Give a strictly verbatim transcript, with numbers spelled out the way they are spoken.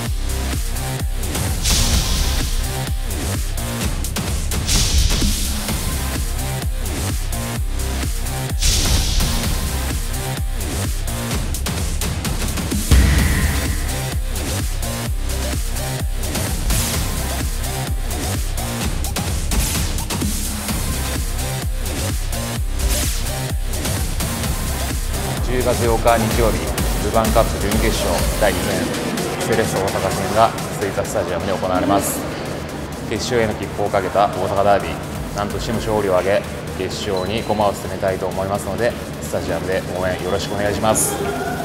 じゅうがつようか日曜日、ルヴァンカップ準決勝だいに戦、セレッソ大阪戦が吹田スタジアムで行われます。決勝への切符をかけた大阪ダービー、何としても勝利を挙げ、決勝に駒を進めたいと思いますので、スタジアムで応援よろしくお願いします。